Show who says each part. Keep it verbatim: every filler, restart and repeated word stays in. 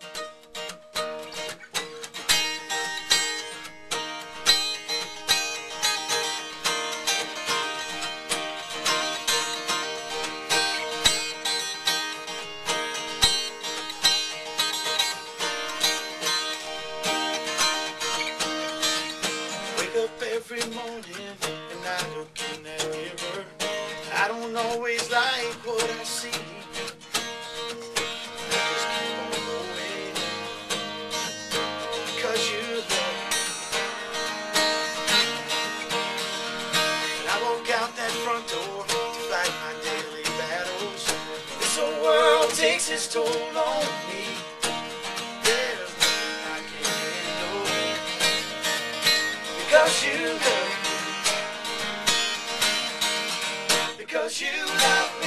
Speaker 1: Every morning and I look in that mirror, I don't always like what I see. I just keep on going because you love me. And I walk out that front door to fight my daily battles. This whole world takes its toll on me. There's nothing I can't handle because you love me. Because you love me.